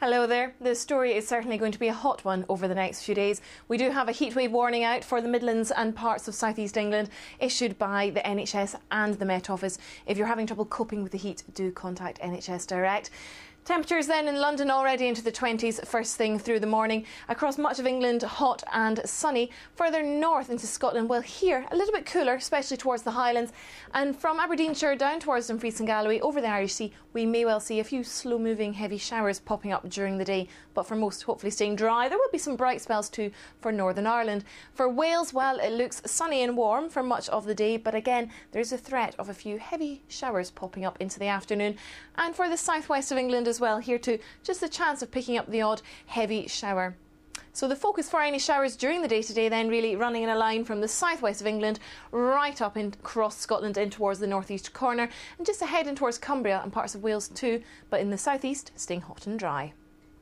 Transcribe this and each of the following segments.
Hello there. The story is certainly going to be a hot one over the next few days. We do have a heatwave warning out for the Midlands and parts of South East England issued by the NHS and the Met Office. If you're having trouble coping with the heat, do contact NHS Direct. Temperatures then in London already into the 20s first thing through the morning. Across much of England, hot and sunny. Further north into Scotland, well, here a little bit cooler, especially towards the Highlands. And from Aberdeenshire down towards Dumfries and Galloway over the Irish Sea, we may well see a few slow-moving heavy showers popping up during the day. But for most, hopefully staying dry. There will be some bright spells too for Northern Ireland. For Wales, well, it looks sunny and warm for much of the day. But again, there's a threat of a few heavy showers popping up into the afternoon. And for the southwest of England as well, here too, just a chance of picking up the odd heavy shower. So the focus for any showers during the day today then really running in a line from the southwest of England right up across Scotland in towards the northeast corner and just ahead in towards Cumbria and parts of Wales too, but in the southeast staying hot and dry.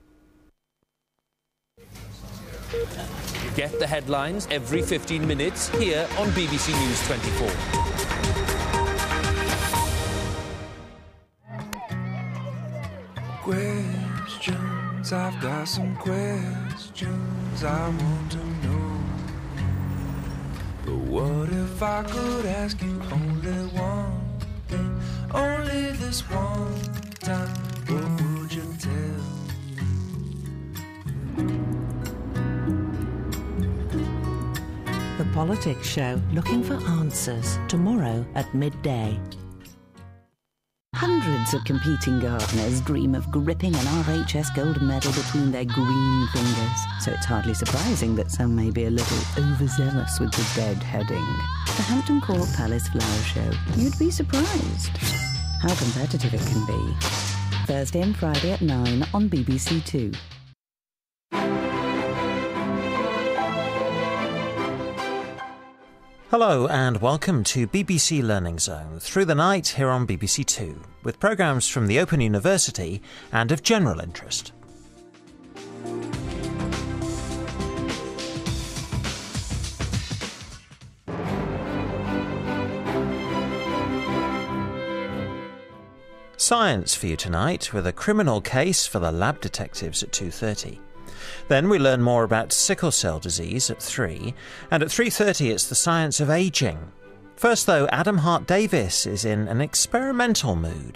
Get the headlines every 15 minutes here on BBC News 24. Questions, I've got some questions I want to know. But what if I could ask you only one thing, only this one time, what would you tell me? The Politics Show, looking for answers, tomorrow at midday. Hundreds of competing gardeners dream of gripping an RHS gold medal between their green fingers, so it's hardly surprising that some may be a little overzealous with the dead heading. The Hampton Court Palace Flower Show. You'd be surprised how competitive it can be. Thursday and Friday at 9 on BBC Two. Hello and welcome to BBC Learning Zone through the night here on BBC Two, with programmes from the Open University and of general interest. Science for you tonight, with a criminal case for the lab detectives at 2:30. Then we learn more about sickle cell disease at 3, and at 3:30 it's the science of ageing. First though, Adam Hart-Davis is in an experimental mood.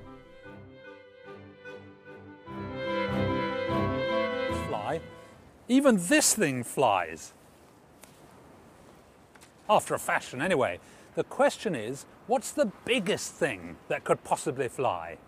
Fly. Even this thing flies. After a fashion anyway. The question is, what's the biggest thing that could possibly fly?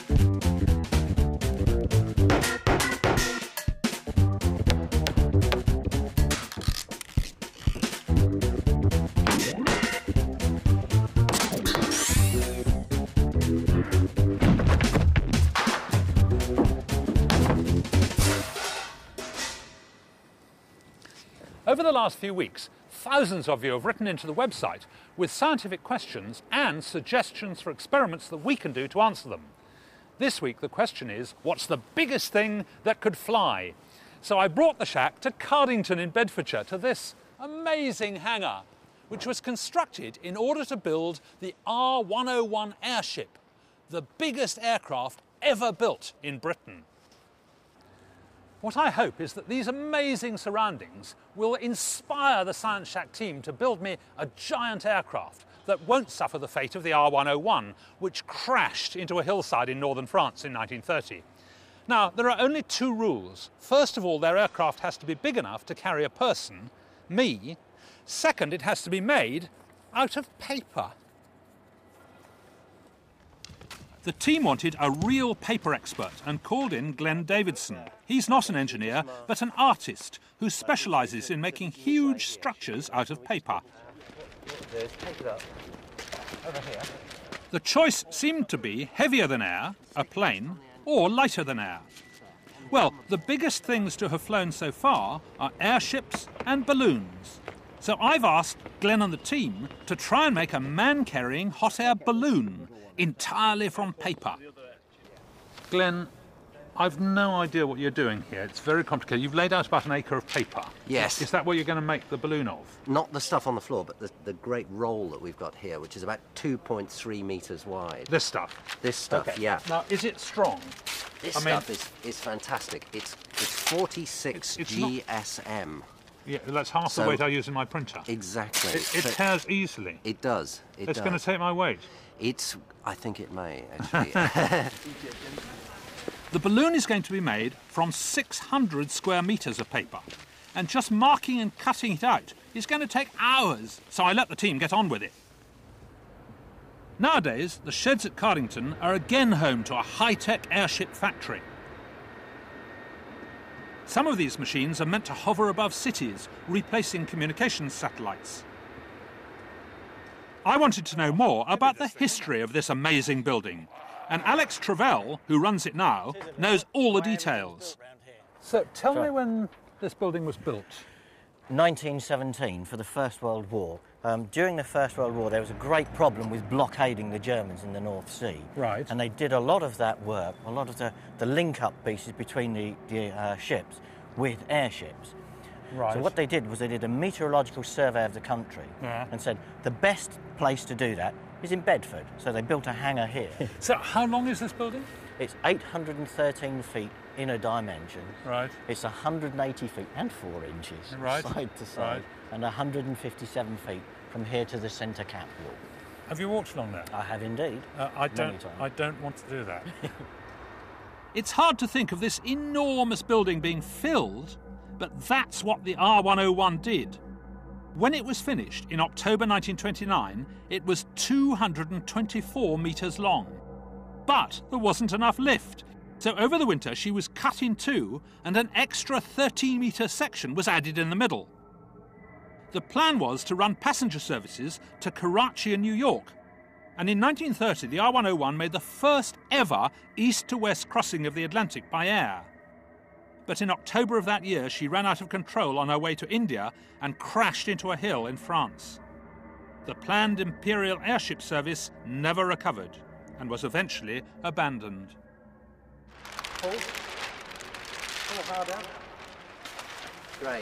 Over the last few weeks, thousands of you have written into the website with scientific questions and suggestions for experiments that we can do to answer them. This week the question is, what's the biggest thing that could fly? So I brought the shack to Cardington in Bedfordshire, to this amazing hangar, which was constructed in order to build the R101 airship, the biggest aircraft ever built in Britain. What I hope is that these amazing surroundings will inspire the Science Shack team to build me a giant aircraft that won't suffer the fate of the R101, which crashed into a hillside in northern France in 1930. Now, there are only two rules. First of all, their aircraft has to be big enough to carry a person, me. Second, it has to be made out of paper. The team wanted a real paper expert and called in Glenn Davidson. He's not an engineer, but an artist who specialises in making huge structures out of paper. The choice seemed to be heavier than air, a plane, or lighter than air. Well, the biggest things to have flown so far are airships and balloons. So I've asked Glenn and the team to try and make a man-carrying hot air balloon entirely from paper. Glenn, I've no idea what you're doing here. It's very complicated. You've laid out about an acre of paper. Yes. Is that what you're going to make the balloon of? Not the stuff on the floor, but the great roll that we've got here, which is about 2.3 metres wide. This stuff? This stuff, okay. yeah. Now, is it strong? This stuff is fantastic. It's 46 GSM. Yeah, that's half the weight I use in my printer. Exactly. It tears easily. It does. It's going to take my weight. I think it may, actually. The balloon is going to be made from 600 square metres of paper, and just marking and cutting it out is going to take hours, so I let the team get on with it. Nowadays, the sheds at Cardington are again home to a high-tech airship factory. Some of these machines are meant to hover above cities, replacing communications satellites. I wanted to know more about the history of this amazing building, and Alex Travell, who runs it now, knows all the details. So tell me when this building was built. 1917, for the First World War. During the First World War, there was a great problem with blockading the Germans in the North Sea. Right. And they did a lot of that work, a lot of the link-up pieces between the ships with airships. Right. So what they did was they did a meteorological survey of the country and said the best place to do that is in Bedford. So they built a hangar here. So how long is this building? It's 813 feet inner dimension. Right. It's 180 feet and 4 inches side to side, and 157 feet from here to the centre cap wall. Have you walked along there? I have indeed. I don't want to do that. It's hard to think of this enormous building being filled, but that's what the R101 did. When it was finished in October 1929, it was 224 metres long. But there wasn't enough lift. So over the winter, she was cut in two and an extra 13-metre section was added in the middle. The plan was to run passenger services to Karachi and New York. And in 1930, the R101 made the first ever east-to-west crossing of the Atlantic by air. But in October of that year, she ran out of control on her way to India and crashed into a hill in France. The planned Imperial Airship Service never recovered and was eventually abandoned. Pull hard out. Great.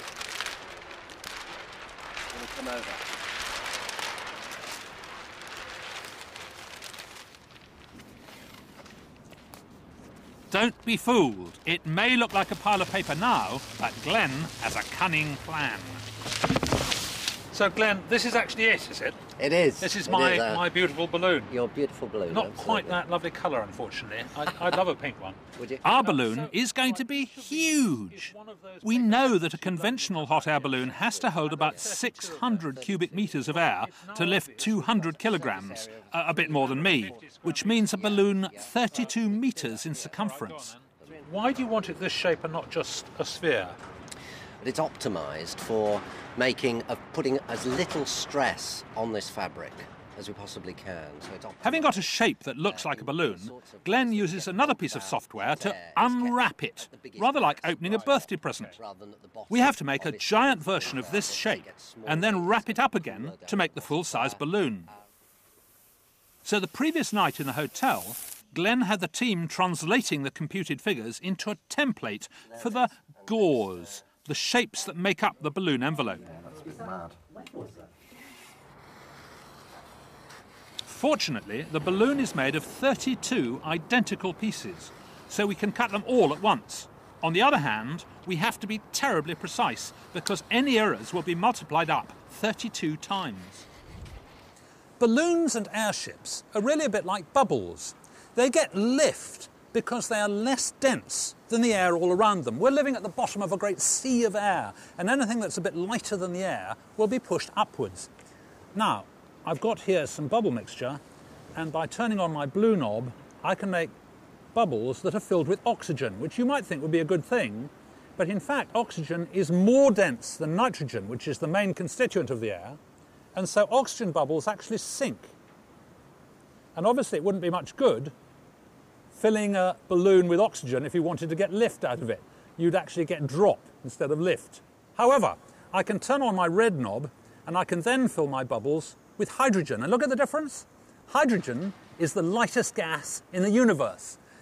We'll come over. Don't be fooled. It may look like a pile of paper now, but Glenn has a cunning plan. So, Glenn, this is actually it, is it? It is. This is my beautiful balloon. Your beautiful balloon. Not absolutely. quite that lovely colour, unfortunately. I'd love a pink one. Would you? Our balloon is going to be huge. We know that a conventional hot air balloon has to hold about 600 cubic metres of air to lift 200 kilograms, a bit more than me, which means a balloon 32 metres in circumference. Why do you want it this shape and not just a sphere? It's optimised for putting as little stress on this fabric as we possibly can. So it's Having got a shape that looks like a balloon, Glenn uses another piece of software to unwrap it, rather like opening a birthday present. We have to make a giant version of this shape and then wrap it up again to make the full-size balloon. So the previous night in the hotel, Glenn had the team translating the computed figures into a template for the goers, the shapes that make up the balloon envelope. Fortunately, the balloon is made of 32 identical pieces, so we can cut them all at once. On the other hand, we have to be terribly precise, because any errors will be multiplied up 32 times. Balloons and airships are really a bit like bubbles. They get lift because they are less dense than the air all around them. We're living at the bottom of a great sea of air, and anything that's a bit lighter than the air will be pushed upwards. Now, I've got here some bubble mixture, and by turning on my blue knob, I can make bubbles that are filled with oxygen, which you might think would be a good thing, but in fact, oxygen is more dense than nitrogen, which is the main constituent of the air, and so oxygen bubbles actually sink. And obviously it wouldn't be much good filling a balloon with oxygen if you wanted to get lift out of it. You'd actually get drop instead of lift. However, I can turn on my red knob and I can then fill my bubbles with hydrogen. And look at the difference. Hydrogen is the lightest gas in the universe.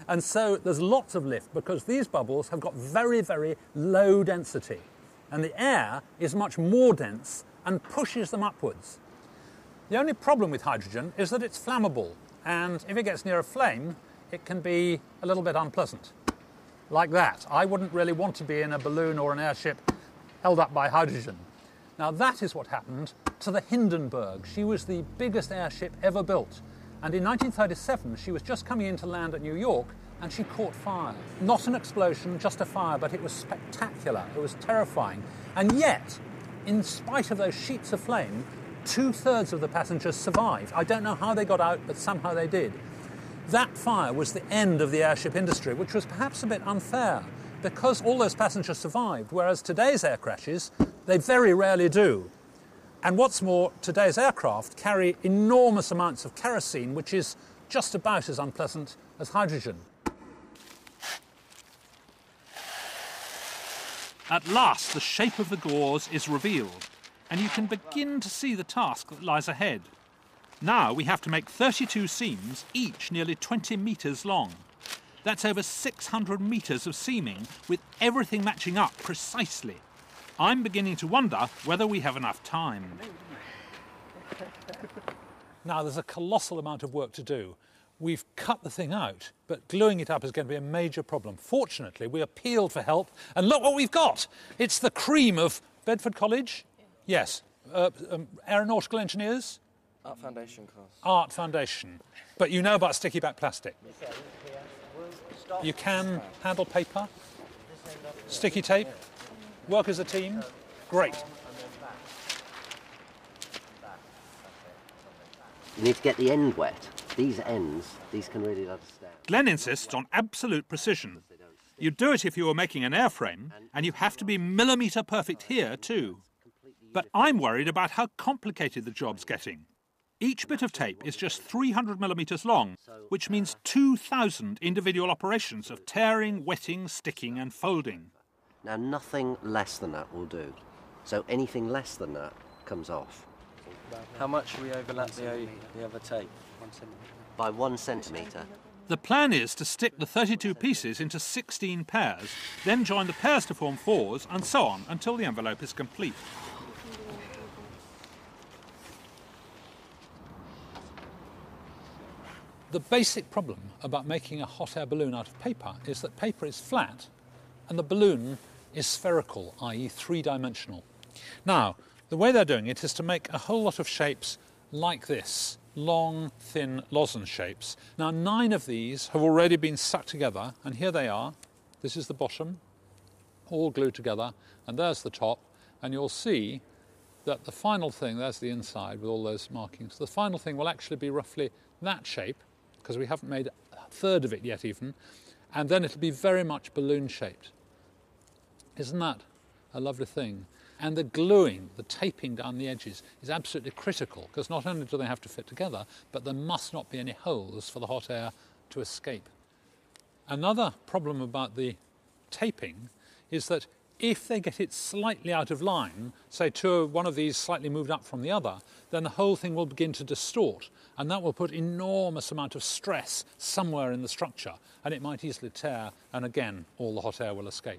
And so there's lots of lift because these bubbles have got very, very low density. And the air is much more dense and pushes them upwards. The only problem with hydrogen is that it's flammable. And if it gets near a flame, it can be a little bit unpleasant. Like that. I wouldn't really want to be in a balloon or an airship held up by hydrogen. Now that is what happened to the Hindenburg. She was the biggest airship ever built. And in 1937, she was just coming into land at New York and she caught fire. Not an explosion, just a fire, but it was spectacular. It was terrifying. And yet, in spite of those sheets of flame, 2/3 of the passengers survived. I don't know how they got out, but somehow they did. That fire was the end of the airship industry, which was perhaps a bit unfair, because all those passengers survived, whereas today's air crashes, they very rarely do. And what's more, today's aircraft carry enormous amounts of kerosene, which is just about as unpleasant as hydrogen. At last, the shape of the gauze is revealed, and you can begin to see the task that lies ahead. Now we have to make 32 seams, each nearly 20 metres long. That's over 600 metres of seaming, with everything matching up precisely. I'm beginning to wonder whether we have enough time. Now there's a colossal amount of work to do. We've cut the thing out, but gluing it up is going to be a major problem. Fortunately, we appealed for help, and look what we've got! It's the cream of Bedford College? Yes. Aeronautical engineers? Art Foundation course. Art Foundation. But you know about sticky back plastic? You can handle paper? Sticky tape? Work as a team? Great. You need to get the end wet. These ends, these can really let us down. Glenn insists on absolute precision. You do it if you were making an airframe, and you have to be millimetre perfect here too. But I'm worried about how complicated the job's getting. Each bit of tape is just 300 millimetres long, which means 2,000 individual operations of tearing, wetting, sticking and folding. Now nothing less than that will do. So anything less than that comes off. How much we overlap the other tape? By 1 centimetre. The plan is to stick the 32 pieces into 16 pairs, then join the pairs to form 4s, and so on until the envelope is complete. The basic problem about making a hot air balloon out of paper is that paper is flat and the balloon is spherical, i.e. three-dimensional. Now, the way they're doing it is to make a whole lot of shapes like this, long, thin lozenge shapes. Now, 9 of these have already been stuck together, and here they are. This is the bottom, all glued together, and there's the top, and you'll see that the final thing, there's the inside with all those markings, the final thing will actually be roughly that shape, because we haven't made a third of it yet even, and then it'll be very much balloon-shaped. Isn't that a lovely thing? And the gluing, the taping down the edges is absolutely critical, because not only do they have to fit together, but there must not be any holes for the hot air to escape. Another problem about the taping is that if they get it slightly out of line, say one of these slightly moved up from the other, then the whole thing will begin to distort, and that will put enormous amount of stress somewhere in the structure, and it might easily tear, and again, all the hot air will escape.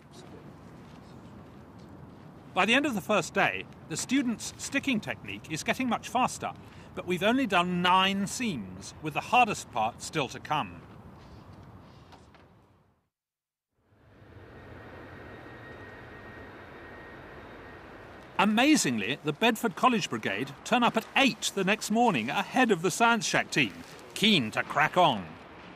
By the end of the first day, the students' sticking technique is getting much faster, but we've only done 9 seams, with the hardest part still to come. Amazingly, the Bedford College Brigade turn up at 8 the next morning ahead of the Science Shack team, keen to crack on.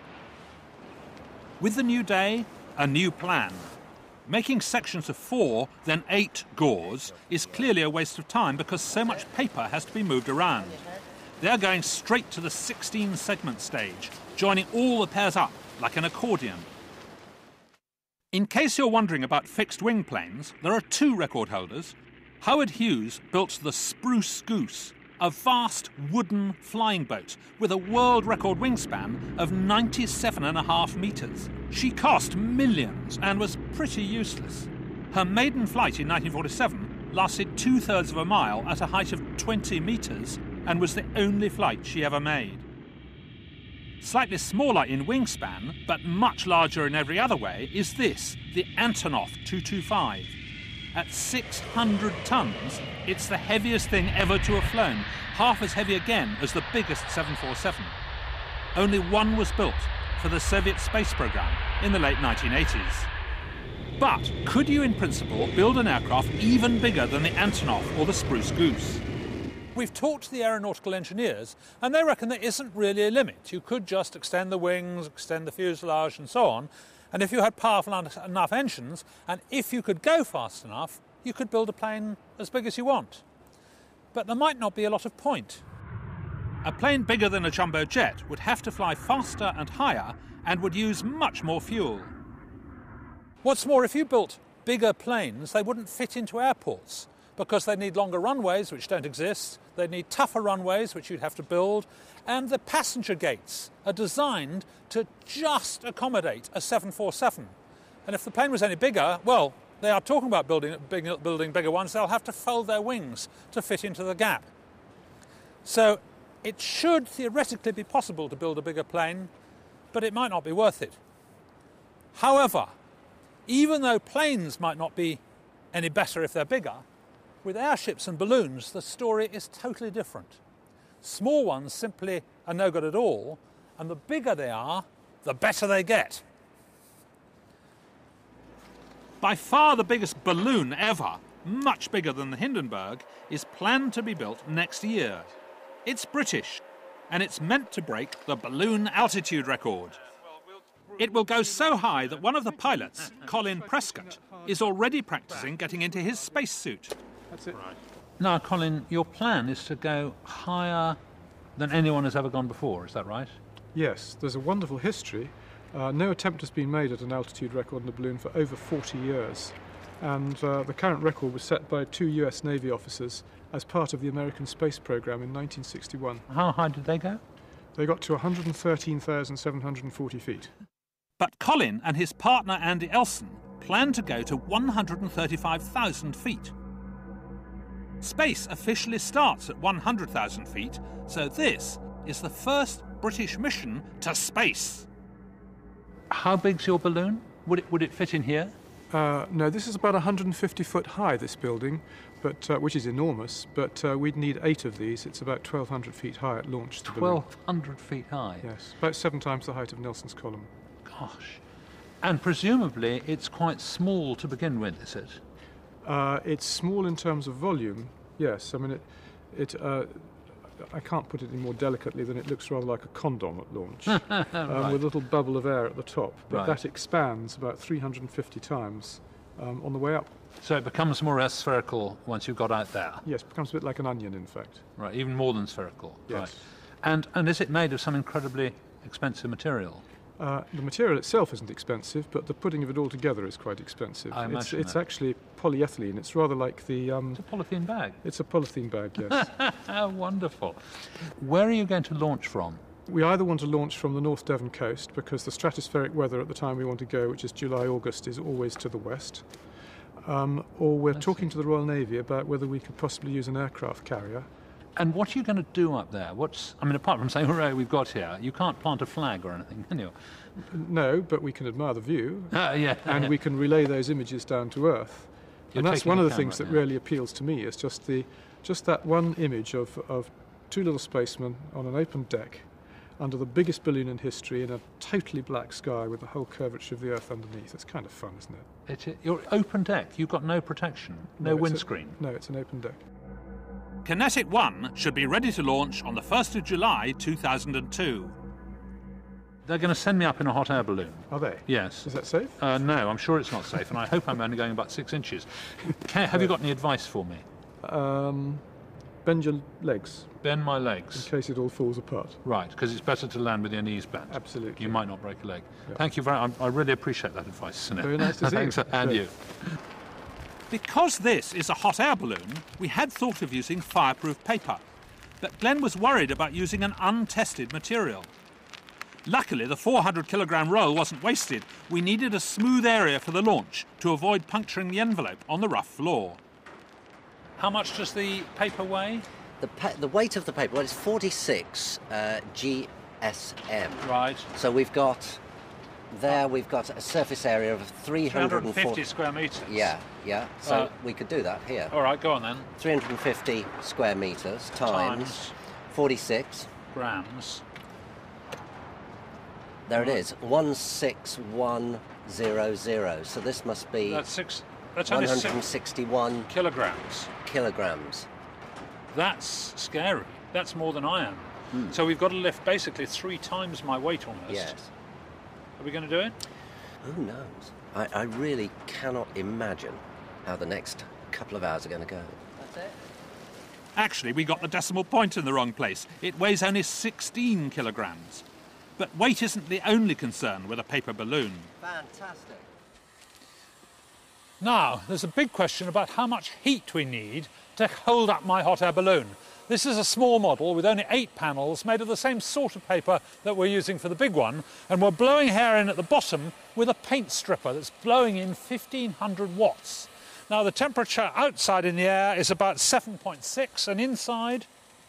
With the new day, a new plan. Making sections of 4, then 8 gauze is clearly a waste of time because so much paper has to be moved around. They're going straight to the 16 segment stage, joining all the pairs up like an accordion. In case you're wondering about fixed wing planes, there are 2 record holders. Howard Hughes built the Spruce Goose, a vast wooden flying boat with a world record wingspan of 97.5 metres. She cost millions and was pretty useless. Her maiden flight in 1947 lasted 2/3 of a mile at a height of 20 metres and was the only flight she ever made. Slightly smaller in wingspan, but much larger in every other way, is this, the Antonov 225. At 600 tons, it's the heaviest thing ever to have flown, half as heavy again as the biggest 747. Only one was built for the Soviet space program in the late 1980s. But could you, in principle, build an aircraft even bigger than the Antonov or the Spruce Goose? We've talked to the aeronautical engineers, and they reckon there isn't really a limit. You could just extend the wings, extend the fuselage and so on, and if you had powerful enough engines, and if you could go fast enough, you could build a plane as big as you want. But there might not be a lot of point. A plane bigger than a jumbo jet would have to fly faster and higher and would use much more fuel. What's more, if you built bigger planes, they wouldn't fit into airports because they need longer runways, which don't exist. They need tougher runways, which you'd have to build. And the passenger gates are designed to just accommodate a 747. And if the plane was any bigger, well, they are talking about building bigger ones. They'll have to fold their wings to fit into the gap. So it should theoretically be possible to build a bigger plane, but it might not be worth it. However, even though planes might not be any better if they're bigger, with airships and balloons, the story is totally different. Small ones simply are no good at all, and the bigger they are, the better they get. By far the biggest balloon ever, much bigger than the Hindenburg, is planned to be built next year. It's British, and it's meant to break the balloon altitude record. It will go so high that one of the pilots, Colin Prescott, is already practicing getting into his spacesuit. That's it. Right. Now, Colin, your plan is to go higher than anyone has ever gone before, is that right? Yes, there's a wonderful history. No attempt has been made at an altitude record in a balloon for over 40 years. And the current record was set by 2 US Navy officers as part of the American space program in 1961. How high did they go? They got to 113,740 feet. But Colin and his partner Andy Elson plan to go to 135,000 feet. Space officially starts at 100,000 feet, so this is the first British mission to space. How big's your balloon? Would it fit in here? No, this is about 150 foot high, this building, but which is enormous, but we'd need 8 of these. It's about 1,200 feet high at launch. 1,200 feet high? Yes, about 7 times the height of Nelson's Column. Gosh. And presumably it's quite small to begin with, is it? It's small in terms of volume, yes. I mean, I can't put it any more delicately than it looks rather like a condom at launch, right. with a little bubble of air at the top. But right. that expands about 350 times on the way up. So it becomes more or less spherical once you've got out there? Yes, it becomes a bit like an onion, in fact. Right, even more than spherical? Yes. Right. And is it made of some incredibly expensive material? The material itself isn't expensive, but the putting of it all together is quite expensive. I imagine it's that. actually polyethylene. It's rather like the... It's a polythene bag? It's a polythene bag, yes. Wonderful. Where are you going to launch from? We either want to launch from the North Devon coast, because the stratospheric weather at the time we want to go, which is July, August, is always to the west. Or we're talking to the Royal Navy about whether we could possibly use an aircraft carrier. And what are you going to do up there? Apart from saying, hooray, we've got here, you can't plant a flag or anything, can you? No, but we can admire the view. Yeah. And we can relay those images down to Earth. You're and that's one of the things right that now. really appeals to me, is just that one image of 2 little spacemen on an open deck under the biggest balloon in history in a totally black sky with the whole curvature of the Earth underneath. It's kind of fun, isn't it? Your open deck, you've got no protection, no windscreen? No, it's an open deck. Kinetic 1 should be ready to launch on the 1st of July 2002. They're going to send me up in a hot air balloon. Are they? Yes. Is that safe? No, I'm sure it's not safe, and I hope I'm only going about 6 inches. Have you got any advice for me? Bend your legs. Bend my legs? In case it all falls apart. Right, because it's better to land with your knees bent. Absolutely. You might not break a leg. Yep. Thank you very much. I really appreciate that advice, Sunil. Very nice to see you. Thanks, and Great. you. Because this is a hot air balloon, we had thought of using fireproof paper, but Glenn was worried about using an untested material. Luckily, the 400-kilogram roll wasn't wasted. We needed a smooth area for the launch to avoid puncturing the envelope on the rough floor. How much does the paper weigh? The weight of the paper, well, it's 46 SM. Right. So we've got a surface area of 350 square metres. Yeah. So we could do that here. All right, go on then. 350 square metres times 46 grams. There it is, 16100. So this must be That's 161 kilograms. kilograms. That's scary. That's more than I am. So we've got to lift basically 3 times my weight almost. Yes. Are we going to do it? Who knows? I really cannot imagine how the next couple of hours are going to go. That's it. Actually, we got the decimal point in the wrong place. It weighs only 16 kilograms. But weight isn't the only concern with a paper balloon. Fantastic. Now, there's a big question about how much heat we need to hold up my hot air balloon. This is a small model with only 8 panels made of the same sort of paper that we're using for the big one, and we're blowing air in at the bottom with a paint stripper that's blowing in 1500 watts. Now, the temperature outside in the air is about 7.6 and inside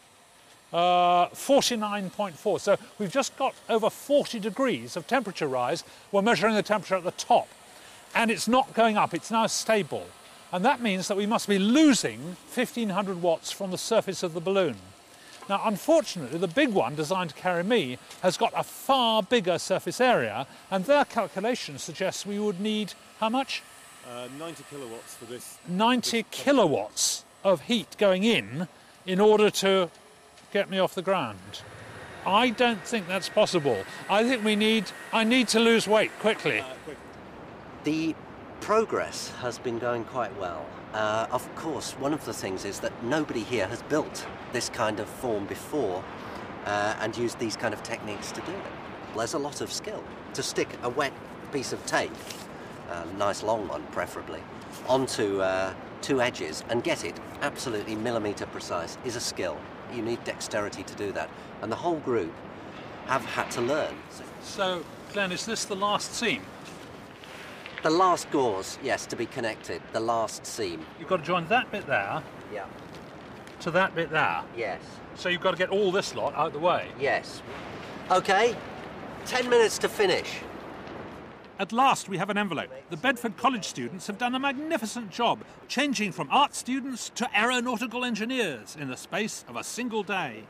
49.4. So we've just got over 40 degrees of temperature rise. We're measuring the temperature at the top, and it's not going up, it's now stable. And that means that we must be losing 1500 watts from the surface of the balloon. Now, unfortunately, the big one, designed to carry me, has got a far bigger surface area, and their calculations suggest we would need how much? 90 kilowatts for this. 90 kilowatts of heat going in order to get me off the ground. I don't think that's possible. I think I need to lose weight quickly. The progress has been going quite well. Of course, one of the things is that nobody here has built this kind of form before and used these kind of techniques to do it. There's a lot of skill. To stick a wet piece of tape, a nice long one preferably, onto 2 edges and get it absolutely millimetre precise is a skill. You need dexterity to do that. And the whole group have had to learn. So, Glenn, is this the last seam? The last gauze, yes, to be connected. The last seam. You've got to join that bit there Yeah. to that bit there. Yes. So you've got to get all this lot out of the way. Yes. OK, 10 minutes to finish. At last we have an envelope. The Bedford College students have done a magnificent job, changing from art students to aeronautical engineers in the space of a single day.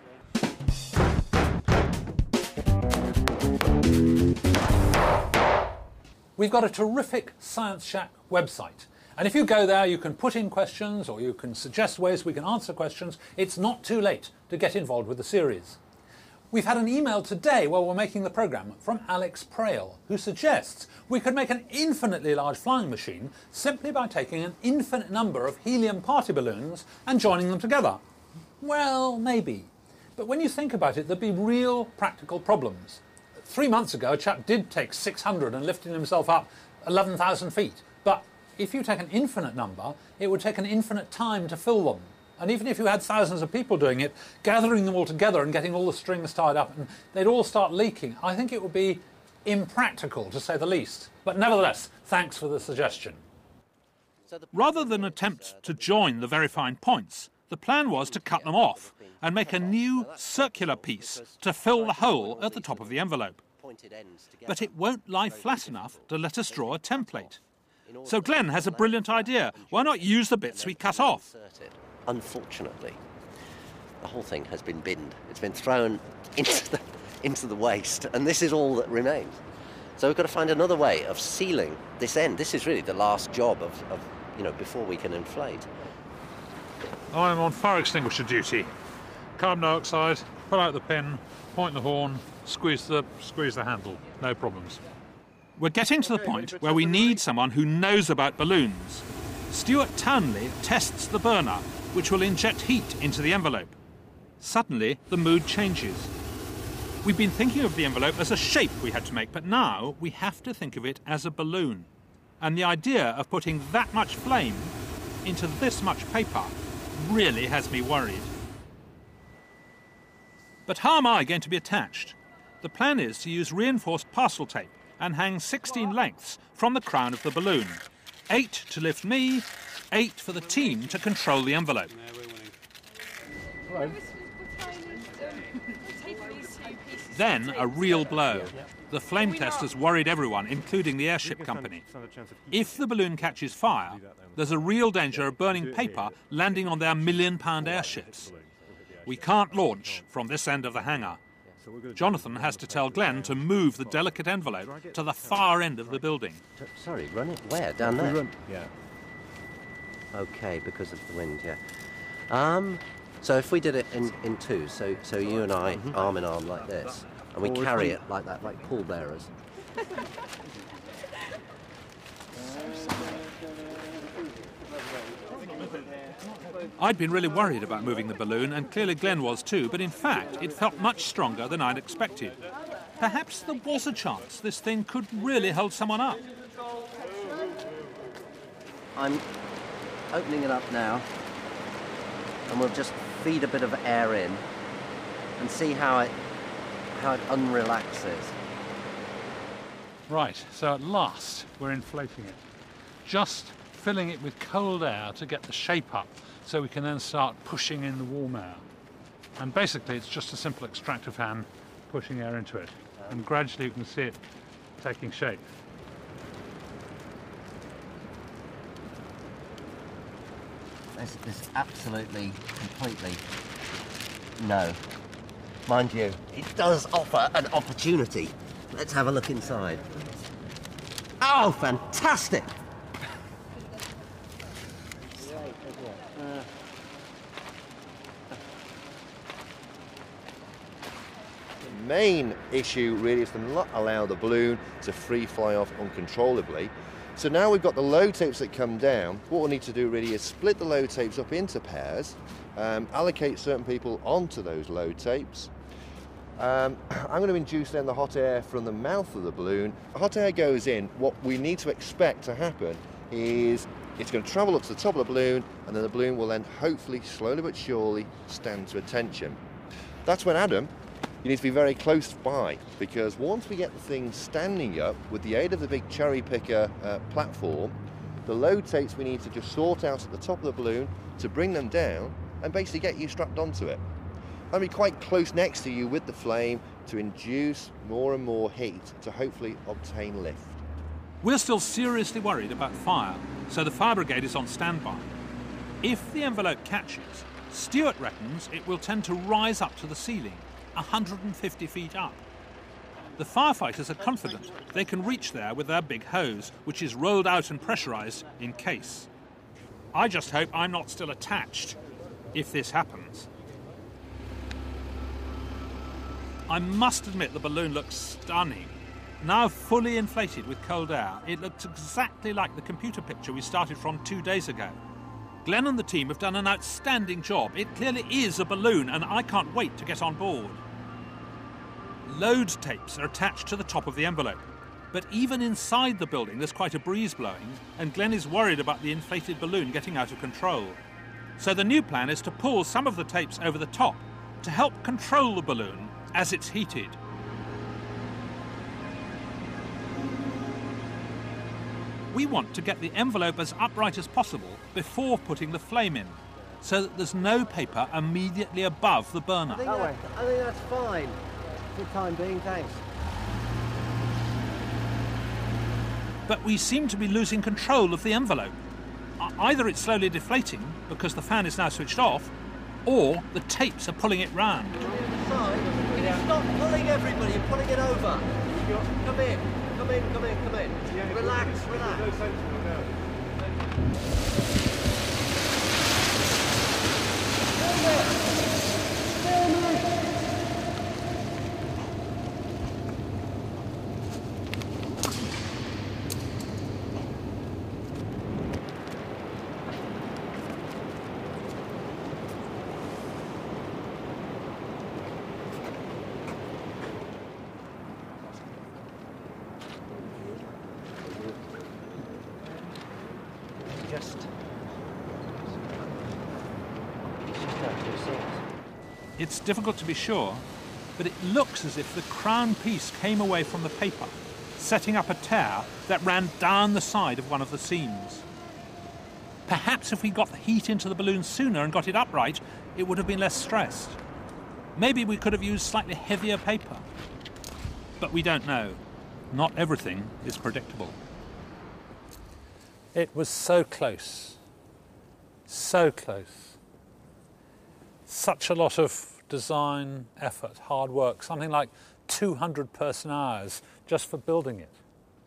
We've got a terrific Science Shack website. And if you go there, you can put in questions or you can suggest ways we can answer questions. It's not too late to get involved with the series. We've had an email today while we're making the programme from Alex Prail, who suggests we could make an infinitely large flying machine simply by taking an infinite number of helium party balloons and joining them together. Well, maybe. But when you think about it, there'd be real practical problems. 3 months ago, a chap did take 600 and lifted himself up 11,000 feet. But if you take an infinite number, it would take an infinite time to fill them. And even if you had thousands of people doing it, gathering them all together and getting all the strings tied up, and they'd all start leaking, I think it would be impractical, to say the least. But nevertheless, thanks for the suggestion. Rather than attempt to join the very fine points, the plan was to cut them off and make a new circular piece to fill the hole at the top of the envelope. But it won't lie flat enough to let us draw a template. So Glenn has a brilliant idea. Why not use the bits we cut off? Unfortunately, the whole thing has been binned. It's been thrown into the waste, and this is all that remains. So we've got to find another way of sealing this end. This is really the last job of before we can inflate. I'm on fire extinguisher duty. Carbon dioxide, pull out the pin, point the horn, squeeze the handle. No problems. We're getting to the point where we need someone who knows about balloons. Stuart Townley tests the burner, which will inject heat into the envelope. Suddenly, the mood changes. We've been thinking of the envelope as a shape we had to make, but now we have to think of it as a balloon. And the idea of putting that much flame into this much paper really has me worried. But how am I going to be attached? The plan is to use reinforced parcel tape and hang 16 lengths from the crown of the balloon. 8 to lift me, 8 for the team to control the envelope. Then a real blow. The flame test has worried everyone, including the airship company. If the balloon catches fire, there's a real danger of burning paper landing on their £1 million airships. We can't launch from this end of the hangar. Jonathan has to tell Glenn to move the delicate envelope to the far end of the building. Sorry, run it where? Down there? Yeah. Okay, because of the wind, yeah. So if we did it in two, so you and I, arm in arm like this, and we carry it like that, like pallbearers. I'd been really worried about moving the balloon, and clearly Glenn was too, but in fact it felt much stronger than I'd expected. Perhaps there was a chance this thing could really hold someone up. I'm opening it up now, and we'll just feed a bit of air in and see how it unrelaxes. Right, so at last we're inflating it. Just filling it with cold air to get the shape up so we can then start pushing in the warm air. And basically it's just a simple extractor fan pushing air into it. And gradually you can see it taking shape. This is absolutely, completely no. Mind you, it does offer an opportunity. Let's have a look inside. Oh, fantastic! The main issue really is to not allow the balloon to free fly off uncontrollably. So now we've got the load tapes that come down. What we'll need to do really is split the load tapes up into pairs, allocate certain people onto those load tapes. I'm going to induce then the hot air from the mouth of the balloon. The hot air goes in. What we need to expect to happen is it's going to travel up to the top of the balloon, and then the balloon will then hopefully, slowly but surely, stand to attention. That's when, Adam, you need to be very close by, because once we get the thing standing up with the aid of the big cherry picker platform, the load tapes we need to just sort out at the top of the balloon to bring them down and basically get you strapped onto it. I'll be quite close next to you with the flame to induce more and more heat to hopefully obtain lift. We're still seriously worried about fire, so the fire brigade is on standby. If the envelope catches, Stuart reckons it will tend to rise up to the ceiling, 150 feet up. The firefighters are confident they can reach there with their big hose, which is rolled out and pressurised in case. I just hope I'm not still attached if this happens. I must admit the balloon looks stunning. Now fully inflated with cold air, it looks exactly like the computer picture we started from 2 days ago. Glenn and the team have done an outstanding job. It clearly is a balloon, and I can't wait to get on board. Load tapes are attached to the top of the envelope, but even inside the building there's quite a breeze blowing, and Glenn is worried about the inflated balloon getting out of control. So the new plan is to pull some of the tapes over the top to help control the balloon as it's heated. We want to get the envelope as upright as possible before putting the flame in, so that there's no paper immediately above the burner. I think that's fine for the time being, thanks. But we seem to be losing control of the envelope. Either it's slowly deflating because the fan is now switched off, or the tapes are pulling it round. Stop pulling everybody and pulling it over. Come in. Relax. It's difficult to be sure, but it looks as if the crown piece came away from the paper, setting up a tear that ran down the side of one of the seams. Perhaps if we got the heat into the balloon sooner and got it upright, it would have been less stressed. Maybe we could have used slightly heavier paper. But we don't know. Not everything is predictable. It was so close. So close. Such a lot of design, effort, hard work, something like 200 person-hours just for building it.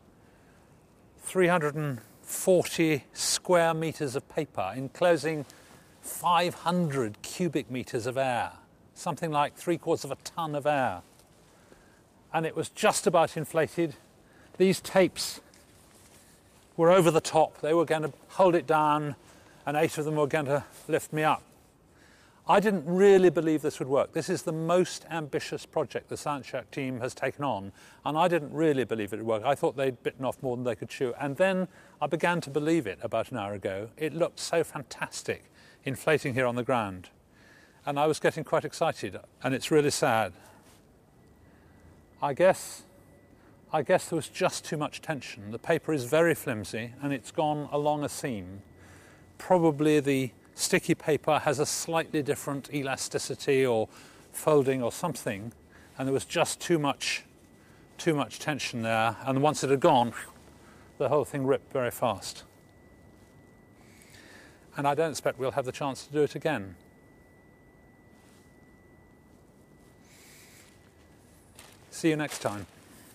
340 square metres of paper enclosing 500 cubic metres of air, something like 3/4 of a tonne of air. And it was just about inflated. These tapes were over the top. They were going to hold it down, and 8 of them were going to lift me up. I didn't really believe this would work. This is the most ambitious project the Science Shack team has taken on, and I didn't really believe it would work. I thought they'd bitten off more than they could chew. And then I began to believe it about an hour ago. It looked so fantastic, inflating here on the ground. And I was getting quite excited, and it's really sad. I guess there was just too much tension. The paper is very flimsy, and it's gone along a seam. Probably the sticky paper has a slightly different elasticity or folding or something, and there was just too much tension there, and once it had gone, the whole thing ripped very fast. And I don't expect we'll have the chance to do it again. See you next time.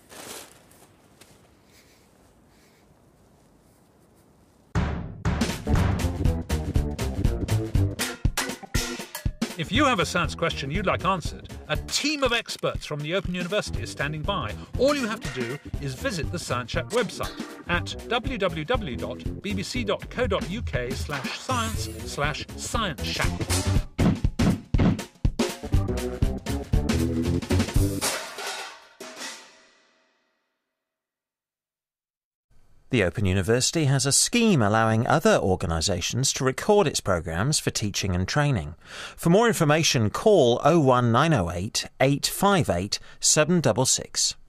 If you have a science question you'd like answered, a team of experts from the Open University is standing by. All you have to do is visit the Science Shack website at www.bbc.co.uk/science/Science Shack. The Open University has a scheme allowing other organisations to record its programmes for teaching and training. For more information, call 01908 858 766.